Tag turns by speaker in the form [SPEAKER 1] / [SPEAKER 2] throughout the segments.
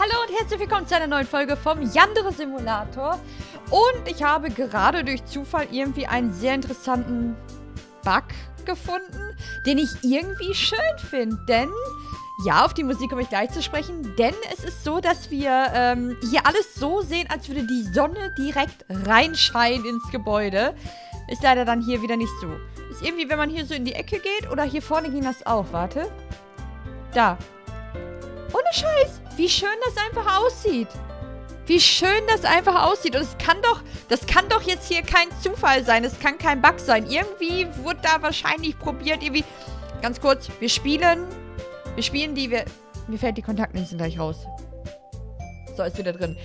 [SPEAKER 1] Hallo und herzlich willkommen zu einer neuen Folge vom Yandere Simulator. Und ich habe gerade durch Zufall irgendwie einen sehr interessanten Bug gefunden, den ich irgendwie schön finde. Denn, ja, auf die Musik komme ich gleich zu sprechen, denn es ist so, dass wir hier alles so sehen, als würde die Sonne direkt reinscheinen ins Gebäude. Ist leider dann hier wieder nicht so. Ist irgendwie, wenn man hier so in die Ecke geht, oder hier vorne ging das auch, warte. Da. Ohne Scheiß, wie schön das einfach aussieht. Wie schön das einfach aussieht. Und das kann doch jetzt hier kein Zufall sein. Es kann kein Bug sein. Irgendwie wurde da wahrscheinlich probiert, irgendwie... Ganz kurz, wir spielen die... Mir fällt die Kontaktlinsen gleich raus. So, ist wieder drin.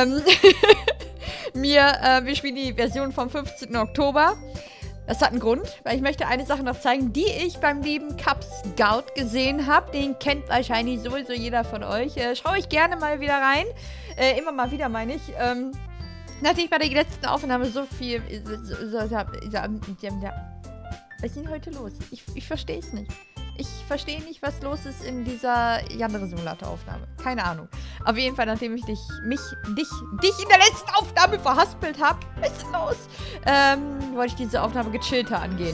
[SPEAKER 1] Wir spielen die Version vom 15. Oktober. Das hat einen Grund, weil ich möchte eine Sache noch zeigen, die ich beim lieben Cub Scout gesehen habe. Den kennt wahrscheinlich sowieso jeder von euch. Schaue ich gerne mal wieder rein. Immer mal wieder, meine ich. Nachdem ich bei der letzten Aufnahme so viel... Was ist denn heute los? Ich verstehe es nicht. Ich verstehe nicht, was los ist in dieser Yandere Simulator-Aufnahme. Keine Ahnung. Auf jeden Fall, nachdem ich dich in der letzten Aufnahme verhaspelt habe, was ist denn los? Wollte ich diese Aufnahme gechillter angehen.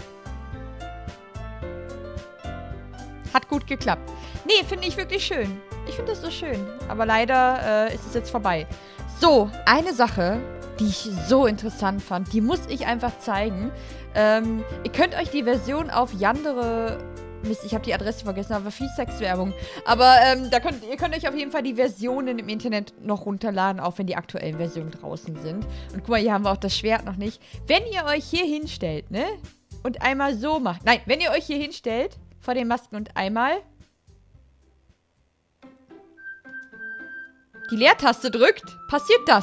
[SPEAKER 1] Hat gut geklappt. Nee, finde ich wirklich schön. Ich finde das so schön. Aber leider ist es jetzt vorbei. So, eine Sache, die ich so interessant fand, die muss ich einfach zeigen. Ihr könnt euch die Version auf Yandere... Mist, ich habe die Adresse vergessen, aber viel Sexwerbung. Aber ihr könnt euch auf jeden Fall die Versionen im Internet noch runterladen, auch wenn die aktuellen Versionen draußen sind. Und guck mal, hier haben wir auch das Schwert noch nicht. Wenn ihr euch hier hinstellt, ne? Und einmal so macht. Nein, wenn ihr euch hier hinstellt, vor den Masken und einmal die Leertaste drückt, passiert das.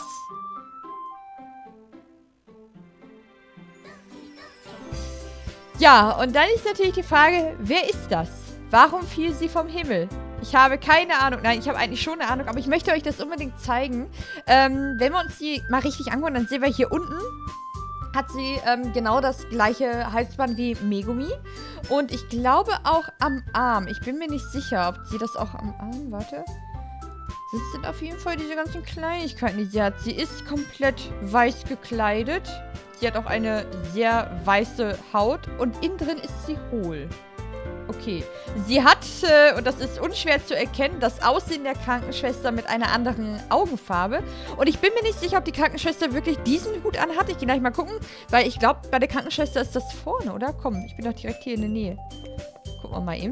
[SPEAKER 1] Ja, und dann ist natürlich die Frage, wer ist das? Warum fiel sie vom Himmel? Ich habe keine Ahnung. Nein, ich habe eigentlich schon eine Ahnung, aber ich möchte euch das unbedingt zeigen. Wenn wir uns die mal richtig angucken, dann sehen wir hier unten, hat sie genau das gleiche Halsband wie Megumi. Und ich glaube auch am Arm. Ich bin mir nicht sicher, ob sie das auch am Arm... Warte. Das sind auf jeden Fall diese ganzen Kleinigkeiten, die sie hat. Sie ist komplett weiß gekleidet. Sie hat auch eine sehr weiße Haut und innen drin ist sie hohl. Okay. Sie hat, und das ist unschwer zu erkennen, das Aussehen der Krankenschwester mit einer anderen Augenfarbe. Und ich bin mir nicht sicher, ob die Krankenschwester wirklich diesen Hut anhat. Ich gehe gleich mal gucken, weil ich glaube, bei der Krankenschwester ist das vorne, oder? Komm, ich bin doch direkt hier in der Nähe. Gucken wir mal eben.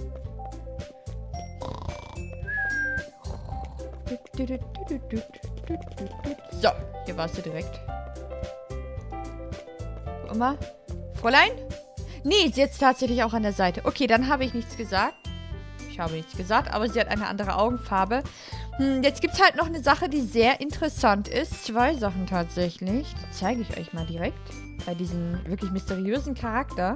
[SPEAKER 1] So, hier warst du direkt. Guck mal. Fräulein? Nee, sie ist jetzt tatsächlich auch an der Seite. Okay, dann habe ich nichts gesagt. Ich habe nichts gesagt, aber sie hat eine andere Augenfarbe. Jetzt gibt es halt noch eine Sache, die sehr interessant ist. Zwei Sachen tatsächlich. Die zeige ich euch mal direkt. Bei diesem wirklich mysteriösen Charakter.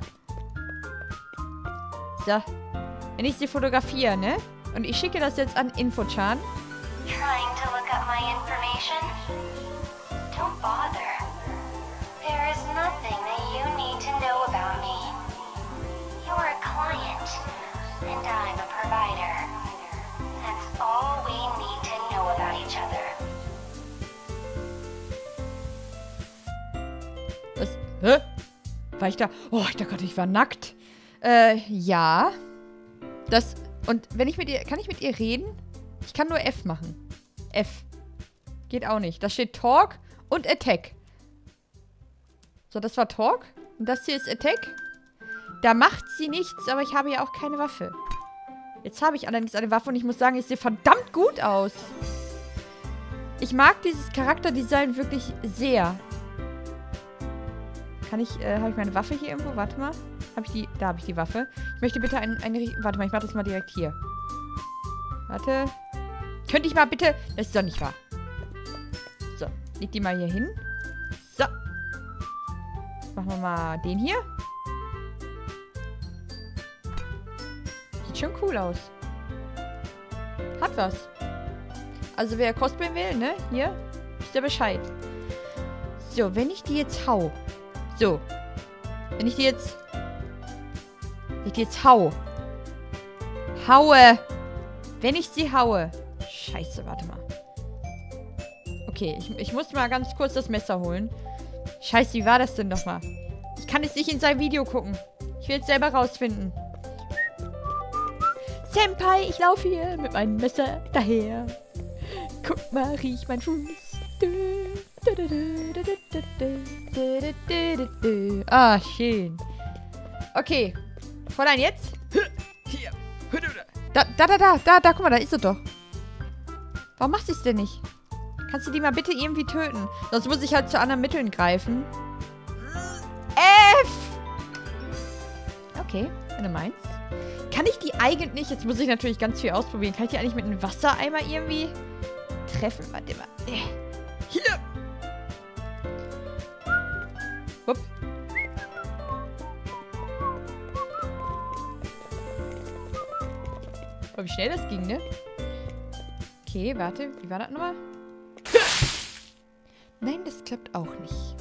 [SPEAKER 1] So. Wenn ich sie fotografiere, ne? Und ich schicke das jetzt an Infochan.
[SPEAKER 2] Trying to look up my information? Don't bother. There is nothing that you need to know about me. You're a client, and I'm a provider. That's all we need to know about each other.
[SPEAKER 1] Was? Hä? War ich da? Oh, ich dachte gerade, ich war nackt. Ja. Das... Und wenn ich mit ihr... Kann ich mit ihr reden? Ich kann nur F machen. F. Geht auch nicht. Da steht Talk und Attack. So, das war Talk. Und das hier ist Attack. Da macht sie nichts, aber ich habe ja auch keine Waffe. Jetzt habe ich allerdings eine Waffe und ich muss sagen, es sieht verdammt gut aus. Ich mag dieses Charakterdesign wirklich sehr. Kann ich, habe ich meine Waffe hier irgendwo? Warte mal. Da habe ich die Waffe. Ich möchte bitte warte mal, ich mache das mal direkt hier. Warte. Könnte ich mal bitte... Das ist doch nicht wahr. So. Leg die mal hier hin. So. Machen wir mal den hier. Sieht schon cool aus. Hat was. Also wer cosplayen will, ne? Hier. Wisst ihr Bescheid. So, wenn ich die jetzt hau. So. Wenn ich die jetzt... Wenn ich die jetzt hau. Haue. Wenn ich sie haue, Scheiße, warte mal. Okay, ich muss mal ganz kurz das Messer holen. Scheiße, wie war das denn nochmal? Ich kann jetzt nicht in sein Video gucken. Ich will es selber rausfinden. Senpai, ich laufe hier mit meinem Messer daher. Guck mal, riech mein Fuß. Ah, schön. Okay. Fräulein, jetzt?
[SPEAKER 3] Hier.
[SPEAKER 1] Da, guck mal, da ist sie doch. Warum macht sie es denn nicht? Kannst du die mal bitte irgendwie töten? Sonst muss ich halt zu anderen Mitteln greifen. F! Okay, wenn du meinst. Kann ich die eigentlich, jetzt muss ich natürlich ganz viel ausprobieren, kann ich die eigentlich mit einem Wassereimer irgendwie treffen? Warte mal.
[SPEAKER 3] Hier.
[SPEAKER 1] Wupp. Oh, wie schnell das ging, ne? Okay, warte. Wie war das nochmal? Nein, das klappt auch nicht.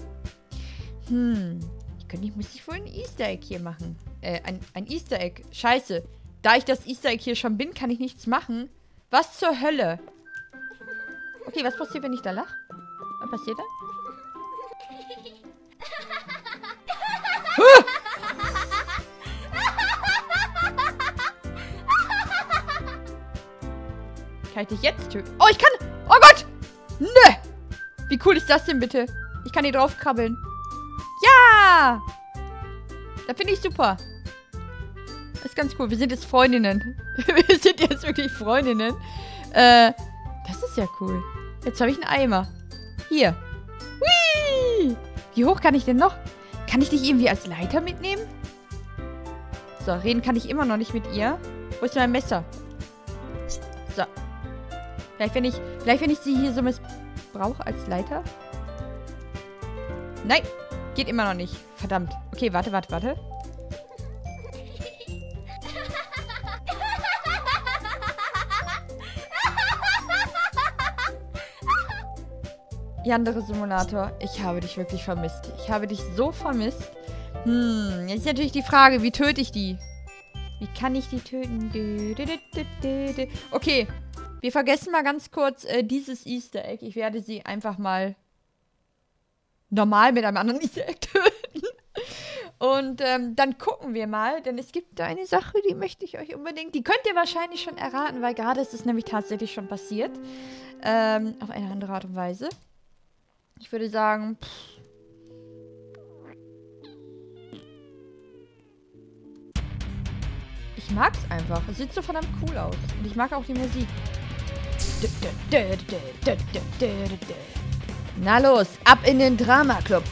[SPEAKER 1] Muss ich wohl ein Easter Egg hier machen? Ein Easter Egg. Scheiße. Da ich das Easter Egg hier schon bin, kann ich nichts machen. Was zur Hölle? Okay, was passiert, wenn ich da lache? Was passiert da? Kann ich dich jetzt töten? Oh, ich kann... Oh Gott! Nö! Wie cool ist das denn bitte? Ich kann hier drauf krabbeln. Ja! Da finde ich super. Das ist ganz cool. Wir sind jetzt Freundinnen. Wir sind jetzt wirklich Freundinnen. Das ist ja cool. Jetzt habe ich einen Eimer. Hier. Hui! Wie hoch kann ich denn noch? Kann ich dich irgendwie als Leiter mitnehmen? So, reden kann ich immer noch nicht mit ihr. Wo ist mein Messer? So. Vielleicht, wenn ich sie hier so missbrauche als Leiter. Nein, geht immer noch nicht. Verdammt. Okay, warte. Yandere Simulator, ich habe dich wirklich vermisst. Ich habe dich so vermisst. Jetzt ist natürlich die Frage, wie töte ich die? Wie kann ich die töten? Okay, wir vergessen mal ganz kurz dieses Easter Egg. Ich werde sie einfach mal normal mit einem anderen Easter Egg töten. Und dann gucken wir mal, denn es gibt da eine Sache, die möchte ich euch unbedingt... Die könnt ihr wahrscheinlich schon erraten, weil gerade ist es nämlich tatsächlich schon passiert. Auf eine andere Art und Weise. Ich würde sagen... Ich mag's einfach. Es sieht so verdammt cool aus. Und ich mag auch die Musik. Na los, ab in den Drama-Club.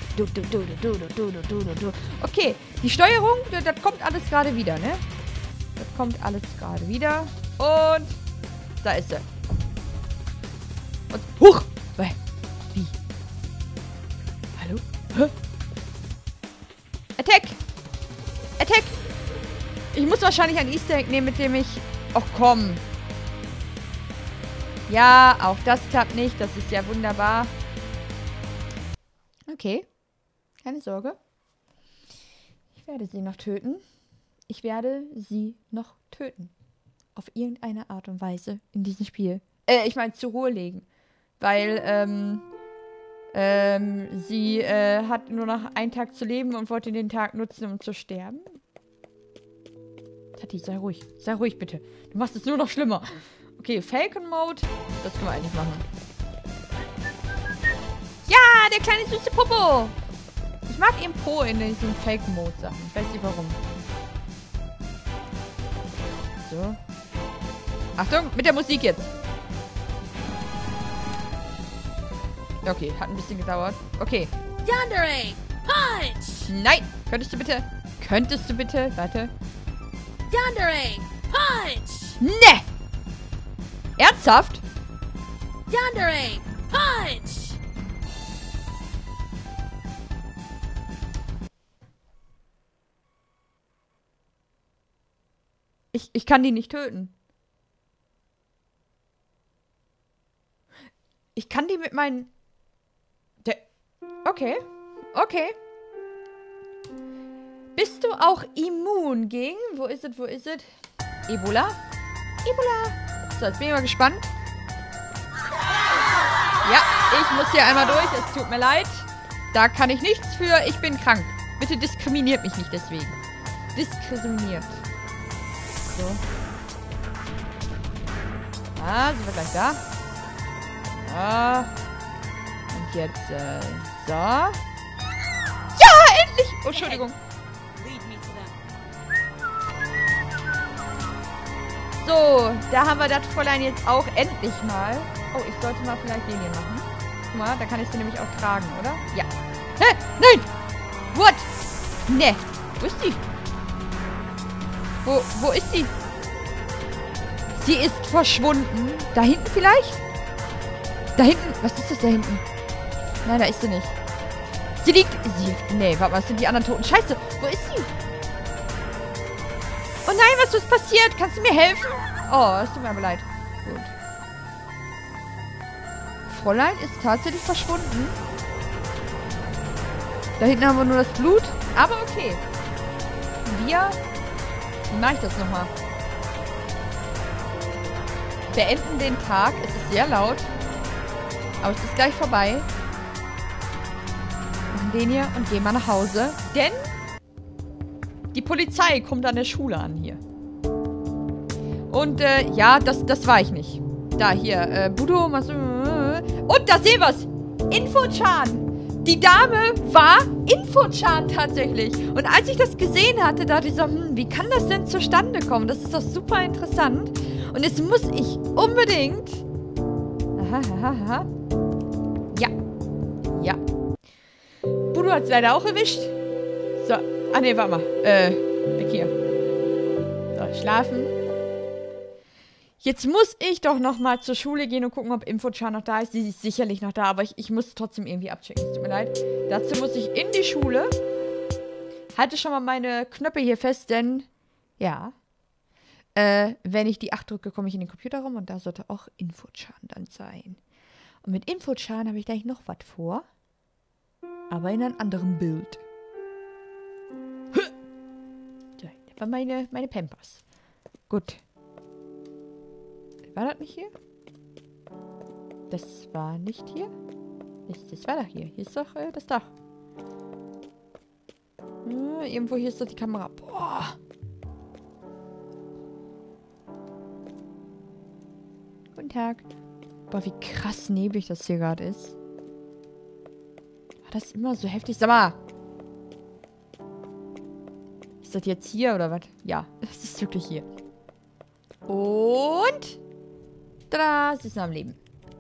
[SPEAKER 1] Okay, die Steuerung, das kommt alles gerade wieder, ne? Das kommt alles gerade wieder. Und da ist er. Und huch! Wie? Hallo? Hä? Attack! Attack! Ich muss wahrscheinlich ein Easter Egg nehmen, mit dem ich... Och, komm. Ja, auch das klappt nicht. Das ist ja wunderbar. Okay. Keine Sorge. Ich werde sie noch töten. Ich werde sie noch töten. Auf irgendeine Art und Weise in diesem Spiel. Ich meine, zur Ruhe legen. Weil, sie, hat nur noch einen Tag zu leben und wollte den Tag nutzen, um zu sterben. Tati, sei ruhig. Sei ruhig, bitte. Du machst es nur noch schlimmer. Okay, Falcon Mode. Das können wir eigentlich machen. Ja, der kleine süße Popo. Ich mag ihren Po in diesen Falcon Mode Sachen. Ich weiß nicht warum. So. Achtung, mit der Musik jetzt. Okay, hat ein bisschen gedauert. Okay.
[SPEAKER 4] Yandere! Punch!
[SPEAKER 1] Nein! Könntest du bitte? Warte.
[SPEAKER 4] Yandere! Punch!
[SPEAKER 1] Ne! Ernsthaft?
[SPEAKER 4] Yandere! Punch!
[SPEAKER 1] Ich kann die nicht töten. Ich kann die mit meinen... Okay. Okay. Bist du auch immun gegen... Wo ist es? Ebola? Ebola. So, jetzt bin ich mal gespannt. Ich muss hier einmal durch. Es tut mir leid. Da kann ich nichts für. Ich bin krank. Bitte diskriminiert mich nicht deswegen. Diskriminiert. So. Ah, sind wir gleich da. Ah. Und jetzt, so. Ja, endlich! Oh, Entschuldigung.
[SPEAKER 4] Lead me to them.
[SPEAKER 1] So, da haben wir das Fräulein jetzt auch endlich mal. Oh, ich sollte mal vielleicht den hier machen. Guck mal, da kann ich sie nämlich auch tragen, oder? Ja. Hä? Nein! What? Ne. Wo ist die? Wo ist sie? Sie ist verschwunden. Da hinten vielleicht? Da hinten? Was ist das da hinten? Nein, da ist sie nicht. Sie liegt... Nee, warte mal, was sind die anderen Toten? Scheiße, wo ist sie? Oh nein, was ist passiert? Kannst du mir helfen? Oh, es tut mir aber leid. Gut. Fräulein ist tatsächlich verschwunden. Da hinten haben wir nur das Blut. Aber okay. Wie mache ich das nochmal? Beenden den Tag. Es ist sehr laut. Aber es ist gleich vorbei. Machen den hier und gehen mal nach Hause. Denn die Polizei kommt an der Schule an hier. Und, ja, das war ich nicht. Da, hier, Budo, und da sehen wir's. Infochan. Die Dame war Infochan tatsächlich. Und als ich das gesehen hatte, dachte ich so, wie kann das denn zustande kommen? Das ist doch super interessant. Und jetzt muss ich unbedingt... Aha. Ja. Ja. Budo hat's leider auch erwischt. So. Ah, ne, warte mal. Weg hier. So, schlafen. Jetzt muss ich doch nochmal zur Schule gehen und gucken, ob Infochan noch da ist. Sie ist sicherlich noch da, aber ich muss trotzdem irgendwie abchecken. Es tut mir leid. Dazu muss ich in die Schule. Halte schon mal meine Knöpfe hier fest, denn... Ja. Wenn ich die 8 drücke, komme ich in den Computerraum und da sollte auch Infochan dann sein. Und mit Infochan habe ich gleich noch was vor. Aber in einem anderen Bild. So, das war meine Pampers. Gut. War das nicht hier? Das war nicht hier? Das war doch hier. Hier ist doch das Dach. Irgendwo hier ist doch die Kamera. Boah. Guten Tag. Boah, wie krass neblig das hier gerade ist. War das immer so heftig? Sag mal. Ist das jetzt hier oder was? Ja, es ist wirklich hier. Und... Tada, sie ist noch am Leben.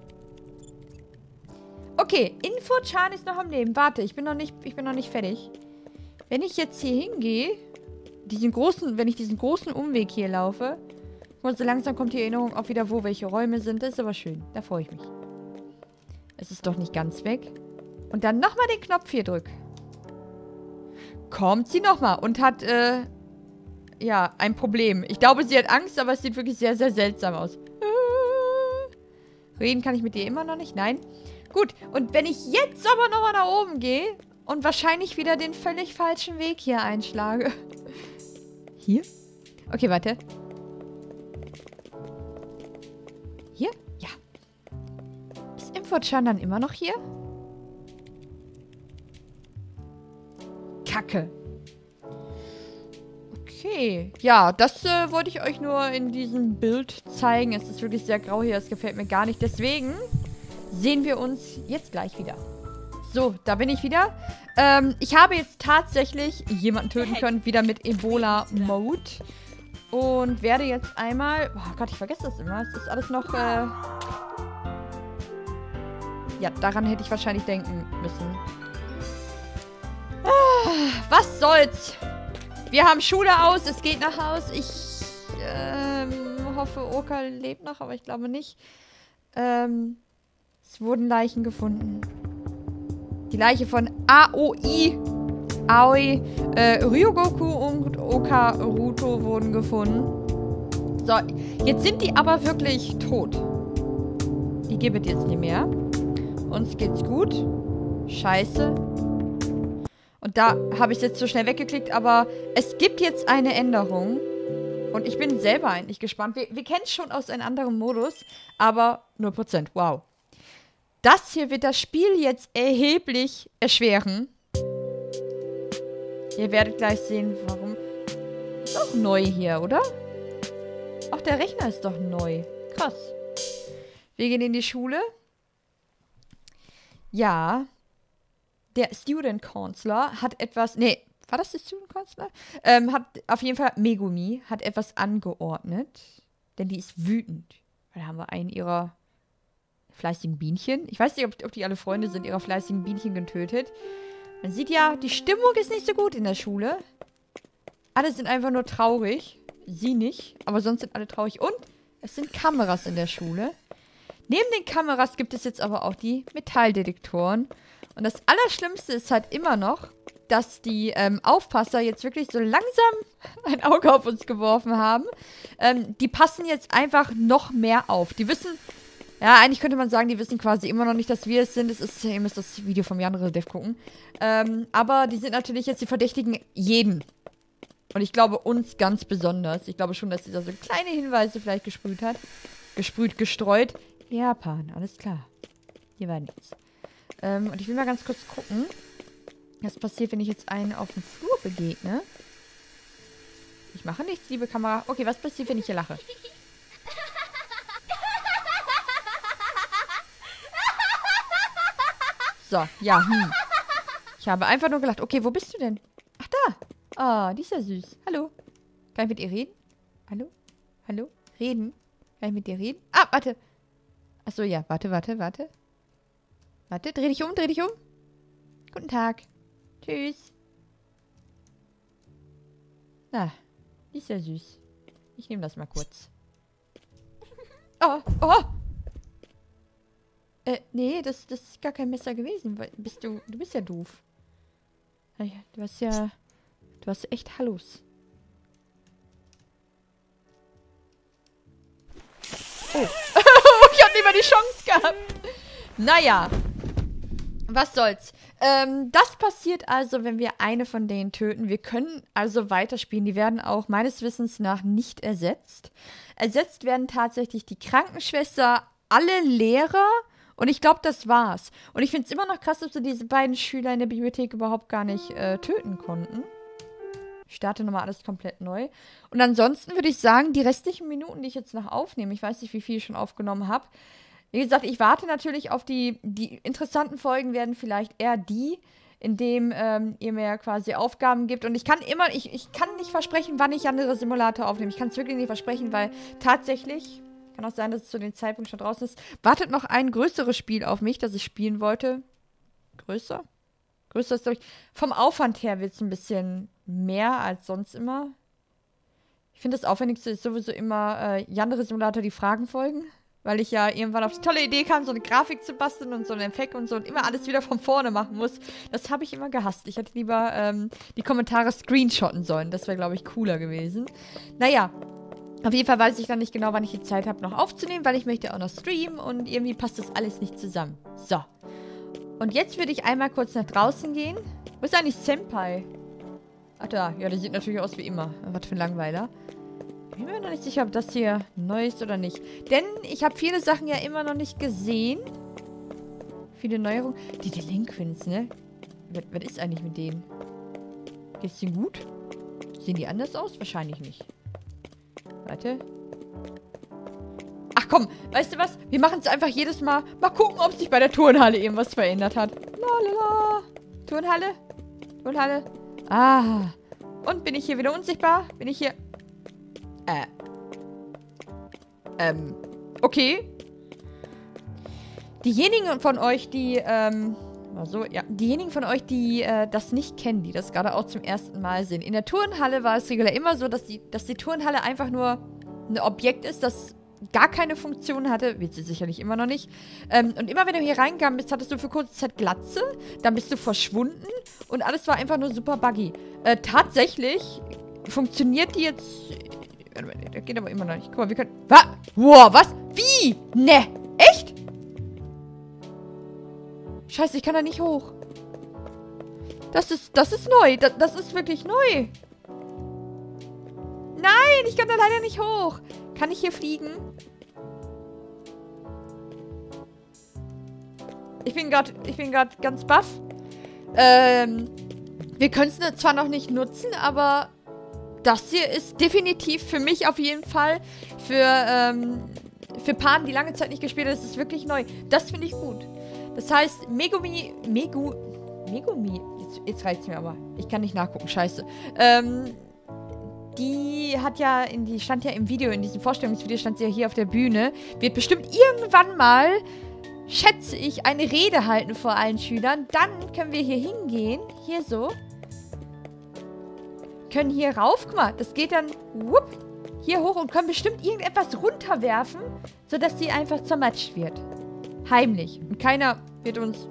[SPEAKER 1] Okay, Infochan ist noch am Leben. Warte, ich bin noch nicht fertig. Wenn ich jetzt hier hingehe, wenn ich diesen großen Umweg hier laufe, und so langsam kommt die Erinnerung auch wieder, wo welche Räume sind. Das ist aber schön. Da freue ich mich. Es ist doch nicht ganz weg. Und dann nochmal den Knopf hier drücken. Kommt sie nochmal und hat, ja, ein Problem. Ich glaube, sie hat Angst, aber es sieht wirklich sehr, sehr seltsam aus. Reden kann ich mit dir immer noch nicht. Nein. Gut. Und wenn ich jetzt aber nochmal nach oben gehe und wahrscheinlich wieder den völlig falschen Weg hier einschlage. Hier? Okay, warte. Hier? Ja. Ist Infochan dann immer noch hier? Kacke. Okay. Ja, das wollte ich euch nur in diesem Bild zeigen. Es ist wirklich sehr grau hier. Das gefällt mir gar nicht. Deswegen sehen wir uns jetzt gleich wieder. So, da bin ich wieder. Ich habe jetzt tatsächlich jemanden töten können. Wieder mit Ebola-Mode. Und werde jetzt einmal... Oh Gott, ich vergesse das immer. Es ist alles noch... Ja, daran hätte ich wahrscheinlich denken müssen. Was soll's? Wir haben Schule aus, es geht nach Haus. Ich hoffe, Oka lebt noch, aber ich glaube nicht. Es wurden Leichen gefunden. Die Leiche von Aoi, Ryogoku und Okaruto wurden gefunden. So, jetzt sind die aber wirklich tot. Die gibt es jetzt nicht mehr. Uns geht's gut. Scheiße. Und da habe ich es jetzt so schnell weggeklickt, aber es gibt jetzt eine Änderung. Und ich bin selber eigentlich gespannt. Wir kennen es schon aus einem anderen Modus, aber 0%. Wow. Das hier wird das Spiel jetzt erheblich erschweren. Ihr werdet gleich sehen, warum. Ist auch neu hier, oder? Auch der Rechner ist doch neu. Krass. Wir gehen in die Schule. Ja. Der Student Counselor hat etwas... Nee, war das der Student Counselor? Hat auf jeden Fall... Megumi hat etwas angeordnet. Denn die ist wütend. Weil da haben wir einen ihrer fleißigen Bienchen. Ich weiß nicht, ob die alle Freunde sind, ihrer fleißigen Bienchen getötet. Man sieht ja, die Stimmung ist nicht so gut in der Schule. Alle sind einfach nur traurig. Sie nicht, aber sonst sind alle traurig. Und es sind Kameras in der Schule. Neben den Kameras gibt es jetzt aber auch die Metalldetektoren. Und das Allerschlimmste ist halt immer noch, dass die Aufpasser jetzt wirklich so langsam ein Auge auf uns geworfen haben. Die passen jetzt einfach noch mehr auf. Die wissen, ja, eigentlich könnte man sagen, die wissen quasi immer noch nicht, dass wir es sind. Ihr müsst das Video vom Jan Redev gucken. Aber die sind natürlich jetzt, die verdächtigen jeden. Und ich glaube uns ganz besonders. Ich glaube schon, dass dieser so kleine Hinweise vielleicht gesprüht hat. Gestreut. Japan, alles klar. Hier war nichts. Und ich will mal ganz kurz gucken, was passiert, wenn ich jetzt einen auf dem Flur begegne. Ich mache nichts, liebe Kamera. Okay, was passiert, wenn ich hier lache? So, ja, Ich habe einfach nur gelacht. Okay, wo bist du denn? Ach, da. Ah, die ist ja süß. Hallo. Kann ich mit ihr reden? Hallo? Hallo? Reden? Kann ich mit dir reden? Ah, warte. Achso, ja. Warte. Warte, dreh dich um. Guten Tag. Tschüss. Na, die ist ja süß. Ich nehme das mal kurz. Oh. Nee, das ist gar kein Messer gewesen. Du bist ja doof. Du hast echt Hallos. Oh. Ich hab nicht mal die Chance gehabt. Naja. Was soll's. Das passiert also, wenn wir eine von denen töten. Wir können also weiterspielen. Die werden auch meines Wissens nach nicht ersetzt. Ersetzt werden tatsächlich die Krankenschwester, alle Lehrer. Und ich glaube, das war's. Und ich finde es immer noch krass, dass wir diese beiden Schüler in der Bibliothek überhaupt gar nicht töten konnten. Ich starte nochmal alles komplett neu. Und ansonsten würde ich sagen, die restlichen Minuten, die ich jetzt noch aufnehme, ich weiß nicht, wie viel ich schon aufgenommen habe. Wie gesagt, ich warte natürlich auf die interessanten Folgen werden vielleicht eher die, in dem ihr mir quasi Aufgaben gibt. Und ich kann nicht versprechen, wann ich andere Simulator aufnehme. Ich kann es wirklich nicht versprechen, weil tatsächlich, kann auch sein, dass es zu dem Zeitpunkt schon draußen ist, wartet noch ein größeres Spiel auf mich, das ich spielen wollte. Größer? Größer ist, glaube ich, vom Aufwand her wird es ein bisschen mehr als sonst immer. Ich finde, das Aufwendigste ist sowieso immer Yandere Simulator, die Fragenfolgen. Weil ich ja irgendwann auf die tolle Idee kam, so eine Grafik zu basteln und so einen Effekt und so und immer alles wieder von vorne machen muss. Das habe ich immer gehasst. Ich hätte lieber die Kommentare screenshotten sollen. Das wäre, glaube ich, cooler gewesen. Naja, auf jeden Fall weiß ich dann nicht genau, wann ich die Zeit habe, noch aufzunehmen, weil ich möchte auch noch streamen und irgendwie passt das alles nicht zusammen. So. Und jetzt würde ich einmal kurz nach draußen gehen. Wo ist eigentlich Senpai? Ach da, ja, der sieht natürlich aus wie immer. Was für ein Langweiler. Ich bin mir noch nicht sicher, ob das hier neu ist oder nicht. Denn ich habe viele Sachen ja immer noch nicht gesehen. Viele Neuerungen. Die Delinquents, ne? Was ist eigentlich mit denen? Geht's denen gut? Sehen die anders aus? Wahrscheinlich nicht. Warte. Ach komm, weißt du was? Wir machen es einfach jedes Mal. Mal gucken, ob sich bei der Turnhalle irgendwas verändert hat. Lalala. Turnhalle? Turnhalle? Ah. Und bin ich hier wieder unsichtbar? Bin ich hier... Okay. Diejenigen von euch, die, diejenigen von euch, die das nicht kennen, die das gerade auch zum ersten Mal sehen. In der Turnhalle war es regulär immer so, dass die Turnhalle einfach nur ein Objekt ist, das gar keine Funktion hatte. Wird sie sicherlich immer noch nicht. Und immer wenn du hier reingegangen bist, hattest du für kurze Zeit Glatze, dann bist du verschwunden und alles war einfach nur super buggy. Tatsächlich funktioniert die jetzt... Das geht aber immer noch nicht. Guck mal, wir können... Was? Wow, was? Wie? Ne. Echt? Scheiße, ich kann da nicht hoch. Das ist neu. Das ist wirklich neu. Nein, ich kann da leider nicht hoch. Kann ich hier fliegen? Ich bin gerade ganz baff. Wir können es zwar noch nicht nutzen, aber das hier ist definitiv für mich auf jeden Fall für Paaren, die lange Zeit nicht gespielt haben, das ist wirklich neu. Das finde ich gut. Das heißt, Megumi, jetzt reicht's mir aber. Ich kann nicht nachgucken, scheiße. Die stand ja im Video, in diesem Vorstellungsvideo stand sie ja hier auf der Bühne. Wird bestimmt irgendwann mal, schätze ich, eine Rede halten vor allen Schülern. Dann können wir hier hingehen. Hier so. Können hier rauf. Guck mal, das geht dann hier hoch und können bestimmt irgendetwas runterwerfen, sodass sie einfach zermatscht wird. Heimlich. Und keiner wird uns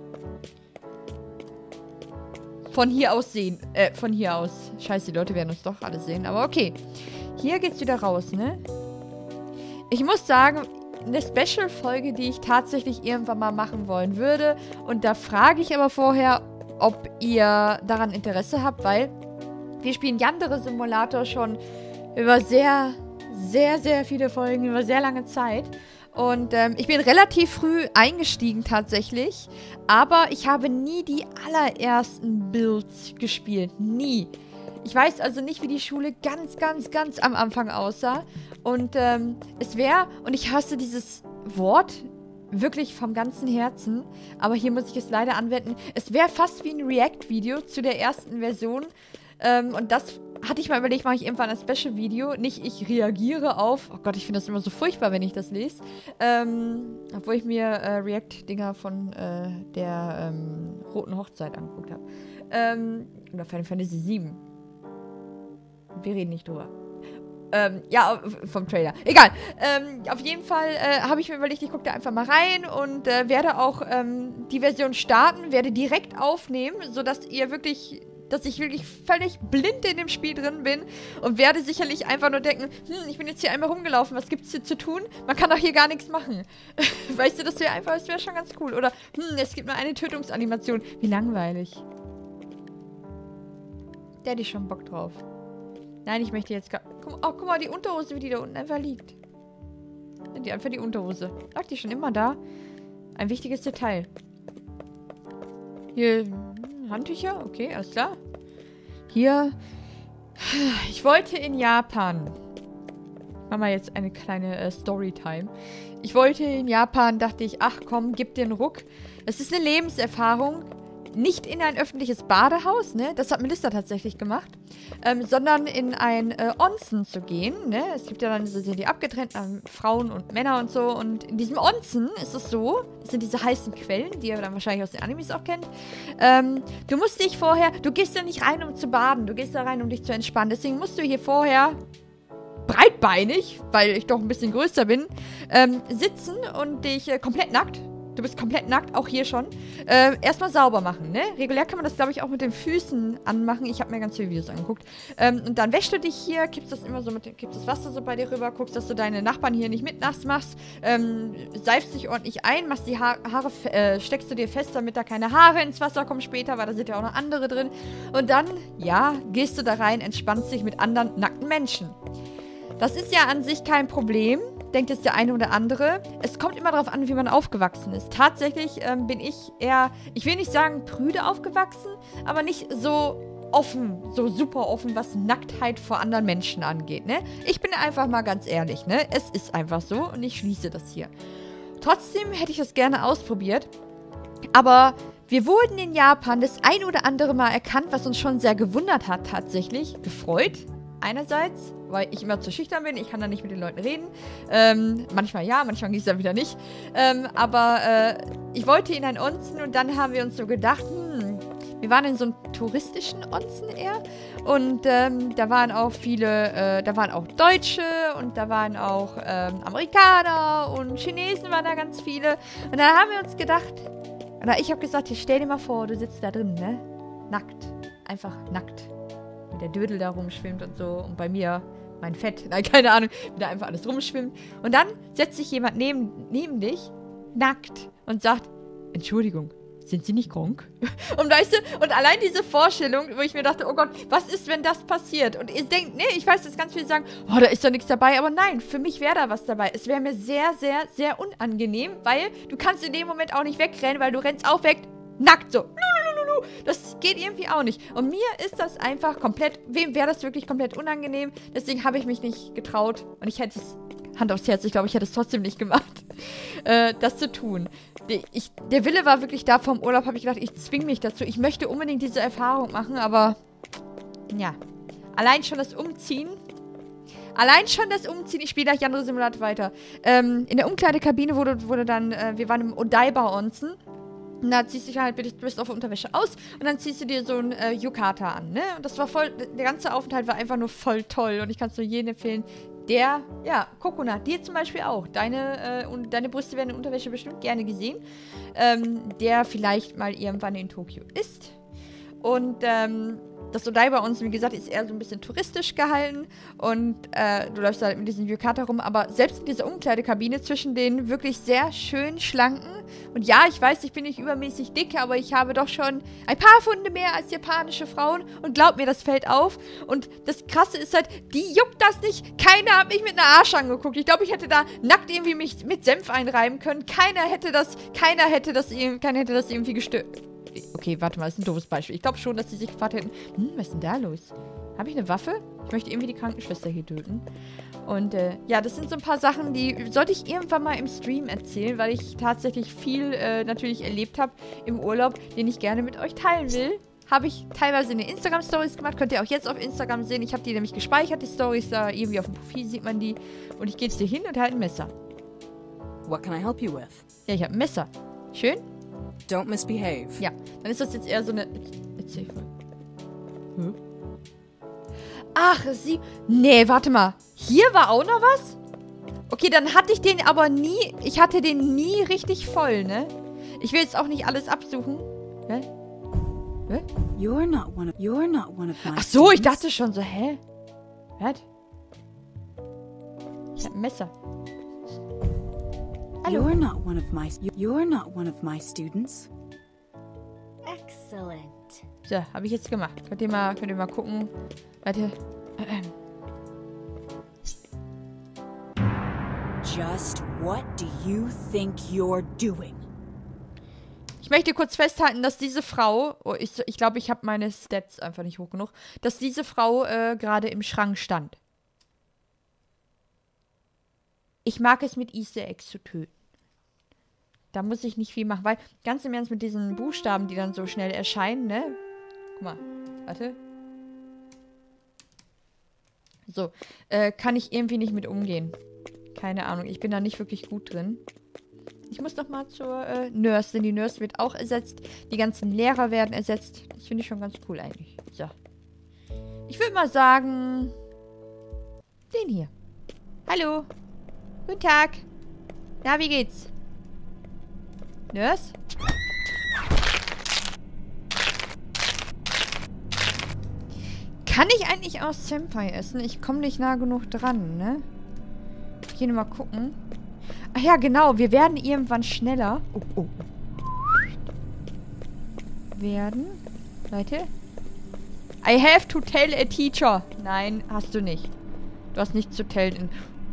[SPEAKER 1] von hier aus sehen. Von hier aus. Scheiße, die Leute werden uns doch alle sehen. Aber okay. Hier geht's wieder raus, ne? Ich muss sagen, eine Special-Folge, die ich tatsächlich irgendwann mal machen wollen würde. Und da frage ich aber vorher, ob ihr daran Interesse habt, weil wir spielen Yandere Simulator schon über sehr, sehr, sehr viele Folgen, über sehr lange Zeit. Und ich bin relativ früh eingestiegen tatsächlich, aber ich habe nie die allerersten Builds gespielt. Nie. Ich weiß also nicht, wie die Schule ganz, ganz, ganz am Anfang aussah. Und es wäre, und ich hasse dieses Wort wirklich vom ganzen Herzen, aber hier muss ich es leider anwenden, es wäre fast wie ein React-Video zu der ersten Version. Und das hatte ich mal überlegt, mache ich irgendwann ein Special-Video. Nicht, ich reagiere auf... Oh Gott, ich finde das immer so furchtbar, wenn ich das lese. Obwohl ich mir React-Dinger von der Roten Hochzeit angeguckt habe. Oder Final Fantasy 7. Wir reden nicht drüber. Ja, vom Trailer. Egal. Auf jeden Fall habe ich mir überlegt, ich gucke da einfach mal rein und werde auch die Version starten, werde direkt aufnehmen, sodass ich wirklich völlig blind in dem Spiel drin bin und werde sicherlich einfach nur denken, ich bin jetzt hier einmal rumgelaufen, was gibt's hier zu tun? Man kann doch hier gar nichts machen. Weißt du, das wäre schon ganz cool. Oder, es gibt nur eine Tötungsanimation. Wie langweilig. Der hätte ich schon Bock drauf. Nein, ich möchte jetzt gar... guck mal, die Unterhose, wie die da unten einfach liegt. Einfach die Unterhose. Lag die schon immer da? Ein wichtiges Detail. Hier... Handtücher? Okay, alles klar. Hier. Ich wollte in Japan. Machen wir jetzt eine kleine Storytime. Ich wollte in Japan, dachte ich, ach komm, gib dir einen Ruck. Es ist eine Lebenserfahrung. Nicht in ein öffentliches Badehaus, ne? Das hat Melissa tatsächlich gemacht. Sondern in ein Onsen zu gehen, ne? Es gibt ja dann die abgetrennten Frauen und Männer und so. Und in diesem Onsen ist es so, das sind diese heißen Quellen, die ihr dann wahrscheinlich aus den Animes auch kennt. Du musst dich vorher, du gehst ja nicht rein, um zu baden. Du gehst da rein, um dich zu entspannen. Deswegen musst du hier vorher breitbeinig, weil ich doch ein bisschen größer bin, sitzen und dich komplett nackt. Du bist komplett nackt, auch hier schon. Erstmal sauber machen, ne? Regulär kann man das, glaube ich, auch mit den Füßen anmachen. Ich habe mir ganz viele Videos angeguckt. Und dann wäschst du dich hier, kippst das Wasser so bei dir rüber, guckst, dass du deine Nachbarn hier nicht mit nass machst, seifst dich ordentlich ein, machst die Haare, steckst du dir fest, damit da keine Haare ins Wasser kommen später, weil da sind ja auch noch andere drin. Und dann, ja, gehst du da rein, entspannst dich mit anderen nackten Menschen. Das ist ja an sich kein Problem. Denkt jetzt der eine oder andere. Es kommt immer darauf an, wie man aufgewachsen ist. Tatsächlich bin ich eher, ich will nicht sagen prüde aufgewachsen, aber nicht so offen, so super offen, was Nacktheit vor anderen Menschen angeht, ne? Ich bin einfach mal ganz ehrlich, ne? Es ist einfach so und ich schließe das hier. Trotzdem hätte ich das gerne ausprobiert, aber wir wurden in Japan das ein oder andere Mal erkannt, was uns schon sehr gewundert hat tatsächlich. Gefreut, einerseits, weil ich immer zu schüchtern bin, ich kann da nicht mit den Leuten reden. Manchmal ja, manchmal ging es dann wieder nicht. Aber ich wollte in ein Onsen und dann haben wir uns so gedacht, wir waren in so einem touristischen Onsen eher. Und da waren auch viele, da waren auch Deutsche und da waren auch Amerikaner und Chinesen waren da ganz viele. Und dann haben wir uns gedacht, oder ich habe gesagt, stell dir mal vor, du sitzt da drin, ne? Nackt. Einfach nackt. Wie der Dödel da rumschwimmt und so. Und bei mir mein Fett, nein, keine Ahnung, wie da einfach alles rumschwimmt. Und dann setzt sich jemand neben dich, nackt, und sagt, Entschuldigung, sind sie nicht krank? Und weißt du, und allein diese Vorstellung, wo ich mir dachte, oh Gott, was ist, wenn das passiert? Und ihr denkt, nee, ich weiß, dass ganz viele sagen, oh, da ist doch nichts dabei. Aber nein, für mich wäre da was dabei. Es wäre mir sehr, sehr, sehr unangenehm, weil du kannst in dem Moment auch nicht wegrennen, weil du rennst auch weg, nackt so. Das geht irgendwie auch nicht. Und mir ist das einfach komplett, wem wäre das wirklich komplett unangenehm? Deswegen habe ich mich nicht getraut. Und ich hätte es, Hand aufs Herz, ich glaube, ich hätte es trotzdem nicht gemacht, das zu tun. Der Wille war wirklich da vom Urlaub, habe ich gedacht, ich zwinge mich dazu. Ich möchte unbedingt diese Erfahrung machen, aber ja. Allein schon das Umziehen. Ich spiele gleich andere Simulator weiter. In der Umkleidekabine wurde dann, wir waren im Odaiba-Onsen. Und da ziehst du dich halt, bist auf Unterwäsche aus und dann ziehst du dir so ein Yukata an, ne? Und das war voll, der ganze Aufenthalt war einfach nur voll toll und ich kann es nur jedem empfehlen. Kokona, dir zum Beispiel auch. Deine Brüste werden in Unterwäsche bestimmt gerne gesehen. Der vielleicht mal irgendwann in Tokio ist. Und, das Odaiba bei uns, wie gesagt, ist eher so ein bisschen touristisch gehalten. Und, du läufst halt mit diesem Yukata rum. Aber selbst in dieser Umkleidekabine zwischen den wirklich sehr schön schlanken. Und ja, ich weiß, ich bin nicht übermäßig dick, aber ich habe doch schon ein paar Pfunde mehr als japanische Frauen. Und glaub mir, das fällt auf. Und das Krasse ist halt, die juckt das nicht. Keiner hat mich mit einer Arsch angeguckt. Ich glaube, ich hätte da nackt irgendwie mich mit Senf einreiben können. Keiner hätte das irgendwie gestört. Okay, warte mal, das ist ein doofes Beispiel. Ich glaube schon, dass sie sich gefragt hätten, was ist denn da los? Habe ich eine Waffe? Ich möchte irgendwie die Krankenschwester hier töten. Und, ja, das sind so ein paar Sachen, die sollte ich irgendwann mal im Stream erzählen, weil ich tatsächlich viel, natürlich erlebt habe im Urlaub, den ich gerne mit euch teilen will. Habe ich teilweise in den Instagram-Stories gemacht. Könnt ihr auch jetzt auf Instagram sehen. Ich habe die nämlich gespeichert, die Stories da. Irgendwie auf dem Profil sieht man die. Und ich gehe jetzt hier hin und halt ein Messer.
[SPEAKER 4] What can I help you with?
[SPEAKER 1] Ja, ich habe ein Messer. Schön?
[SPEAKER 4] Don't misbehave.
[SPEAKER 1] Ja, dann ist das jetzt eher so eine... Erzähl mal. Ach, nee, warte mal. Hier war auch noch was? Okay, dann hatte ich den aber nie... Ich hatte den nie richtig voll, ne? Ich will jetzt auch nicht alles absuchen. Hä? Hä?
[SPEAKER 4] You're not one of my
[SPEAKER 1] Ach so, ich
[SPEAKER 4] students.
[SPEAKER 1] dachte schon so, hä? Was? Ich hab ein Messer. Hallo.
[SPEAKER 4] You're not one of my students.
[SPEAKER 2] Excellent.
[SPEAKER 1] So, habe ich jetzt gemacht. Könnt ihr mal gucken. Warte.
[SPEAKER 4] Just what do you think you're doing?
[SPEAKER 1] Ich möchte kurz festhalten, dass diese Frau, oh, ich glaube, ich habe meine Stats einfach nicht hoch genug, dass diese Frau gerade im Schrank stand. Ich mag es, mit Easter Eggs zu töten. Da muss ich nicht viel machen, weil, ganz im Ernst, mit diesen Buchstaben, die dann so schnell erscheinen, ne? Guck mal, warte. So, kann ich irgendwie nicht mit umgehen. Keine Ahnung, ich bin da nicht wirklich gut drin. Ich muss noch mal zur Nurse, denn die Nurse wird auch ersetzt. Die ganzen Lehrer werden ersetzt. Das finde ich schon ganz cool eigentlich. So. Ich würde mal sagen, den hier. Hallo. Guten Tag. Na, wie geht's? Nurse? Kann ich eigentlich auch Senpai essen? Ich komme nicht nah genug dran, ne? Ich gehe mal gucken. Ach ja, genau. Wir werden irgendwann schneller. Oh. Werden. Leute. I have to tell a teacher. Nein, hast du nicht. Du hast nichts zu tellen.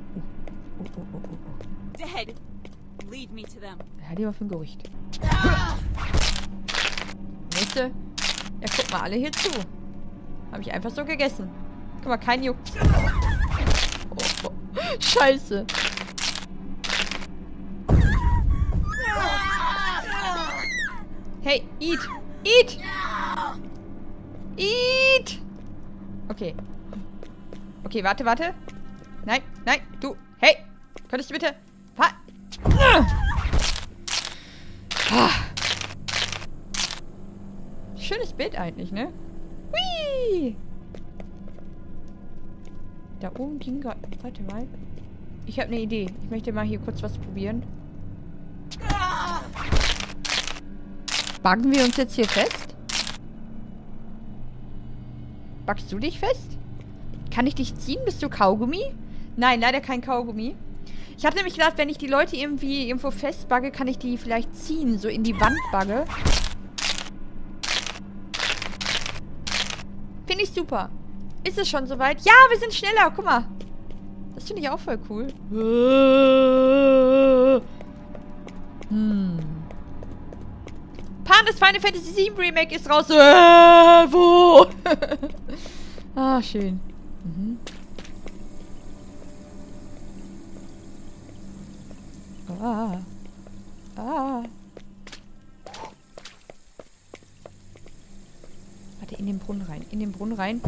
[SPEAKER 4] Dead. Lead me to them.
[SPEAKER 1] Ja, die war für ein Gerücht. Nächste. Ja, guck mal, alle hier zu. Habe ich einfach so gegessen. Guck mal, kein Juck. Oh. Scheiße. Hey, eat! Eat! Eat! Okay. Okay, warte. Nein, du. Hey! Könntest du bitte... Schönes Bild eigentlich, ne? Hui! Da oben ging gerade... Warte mal. Ich habe eine Idee. Ich möchte mal hier kurz was probieren. Backen wir uns jetzt hier fest? Backst du dich fest? Kann ich dich ziehen? Bist du Kaugummi? Nein, leider kein Kaugummi. Ich habe nämlich gedacht, wenn ich die Leute irgendwie irgendwo festbugge, kann ich die vielleicht ziehen, so in die Wand bugge. Finde ich super. Ist es schon soweit? Ja, wir sind schneller. Guck mal. Das finde ich auch voll cool. Pan, das Final Fantasy VII Remake ist raus. Wo? Ah, schön. Mhm. Ah. Ah. Warte, in den Brunnen rein. In den Brunnen rein.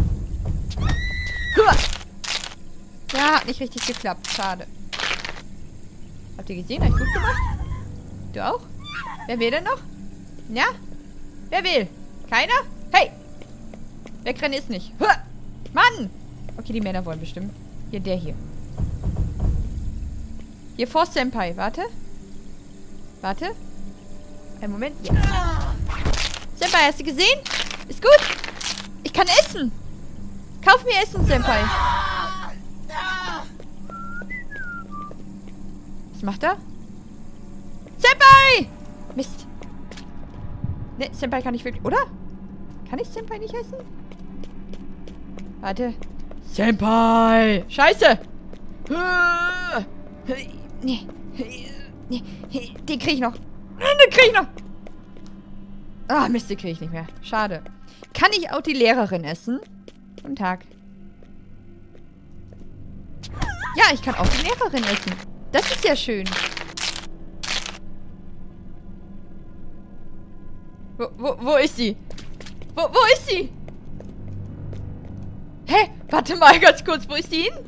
[SPEAKER 1] Ja, hat nicht richtig geklappt. Schade. Habt ihr gesehen? Hab ich gut gemacht? Du auch? Wer will denn noch? Ja? Wer will? Keiner? Hey! Wegrennen ist nicht. Mann! Okay, die Männer wollen bestimmt. Hier, der hier. Hier vor Senpai. Warte. Warte. Einen Moment. Ja. Senpai, hast du gesehen? Ist gut. Ich kann essen. Kauf mir Essen, Senpai. Was macht er? Senpai! Mist. Ne, Senpai kann ich wirklich... Oder? Kann ich Senpai nicht essen? Warte. Senpai! Scheiße! Nee. Den krieg ich noch. Den krieg ich noch. Ah, Mist, den krieg ich nicht mehr. Schade. Kann ich auch die Lehrerin essen? Guten Tag. Ja, ich kann auch die Lehrerin essen. Das ist ja schön. Wo ist sie? Wo ist sie? Hä? Warte mal ganz kurz. Wo ist die hin?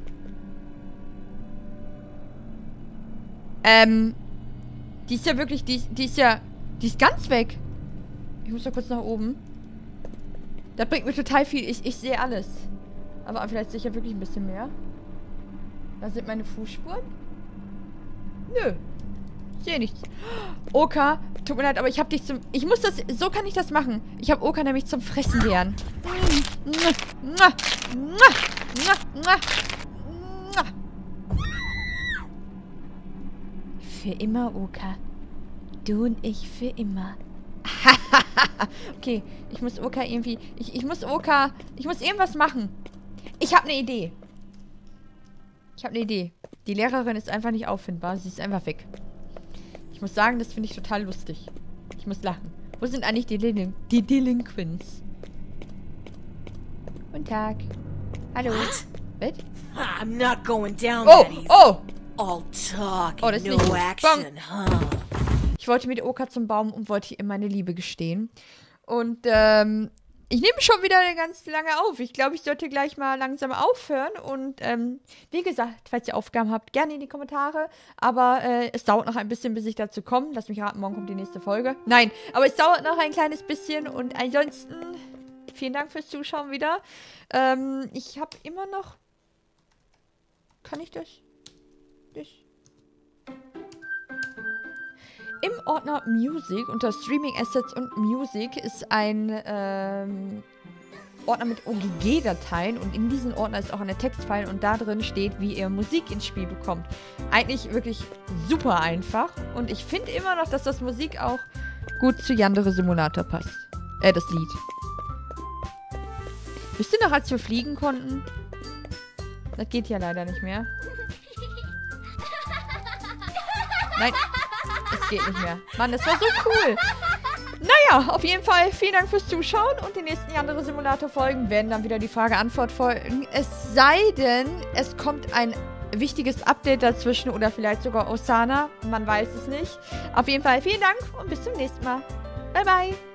[SPEAKER 1] Die ist ja wirklich, die ist ganz weg. Ich muss doch kurz nach oben. Das bringt mir total viel. Ich sehe alles. Aber vielleicht sehe ich ja wirklich ein bisschen mehr. Da sind meine Fußspuren. Nö. Ich sehe nichts. Oka, tut mir leid, aber ich habe dich zum... Ich muss das... So kann ich das machen. Ich habe Oka nämlich zum Fressen gern. Für immer, Oka. Du und ich für immer. Okay, ich muss Oka irgendwie... Ich muss Oka... Ich muss irgendwas machen. Ich habe eine Idee. Die Lehrerin ist einfach nicht auffindbar. Sie ist einfach weg. Ich muss sagen, das finde ich total lustig. Ich muss lachen. Wo sind eigentlich die Delinquents? Guten Tag. Hallo. Was?
[SPEAKER 4] I'm not going down
[SPEAKER 1] Oh,
[SPEAKER 4] that easy.
[SPEAKER 1] oh!
[SPEAKER 4] All talk
[SPEAKER 1] Oh, das
[SPEAKER 4] and
[SPEAKER 1] ist nicht
[SPEAKER 4] no
[SPEAKER 1] gut.
[SPEAKER 4] action, huh?
[SPEAKER 1] Ich wollte mit Oka zum Baum und wollte ihr meine Liebe gestehen. Und, ich nehme schon wieder ganz lange auf. Ich glaube, ich sollte gleich mal langsam aufhören. Und, wie gesagt, falls ihr Aufgaben habt, gerne in die Kommentare. Aber, es dauert noch ein bisschen, bis ich dazu komme. Lass mich raten, morgen kommt die nächste Folge. Nein, aber es dauert noch ein kleines bisschen. Und ansonsten, vielen Dank fürs Zuschauen wieder. Ich habe immer noch... Kann ich das? Im Ordner Music, unter Streaming Assets und Music, ist ein Ordner mit OGG-Dateien und in diesem Ordner ist auch eine Textfile und da drin steht, wie ihr Musik ins Spiel bekommt. Eigentlich wirklich super einfach und ich finde immer noch, dass das Musik auch gut zu Yandere Simulator passt. Das Lied. Wisst ihr noch, als wir fliegen konnten? Das geht ja leider nicht mehr. Nein, es geht nicht mehr. Mann, das war so cool. Naja, auf jeden Fall vielen Dank fürs Zuschauen und die nächsten Yandere Simulator Folgen werden dann wieder die Frage-Antwort folgen. Es sei denn, es kommt ein wichtiges Update dazwischen oder vielleicht sogar Osana. Man weiß es nicht. Auf jeden Fall vielen Dank und bis zum nächsten Mal. Bye, bye.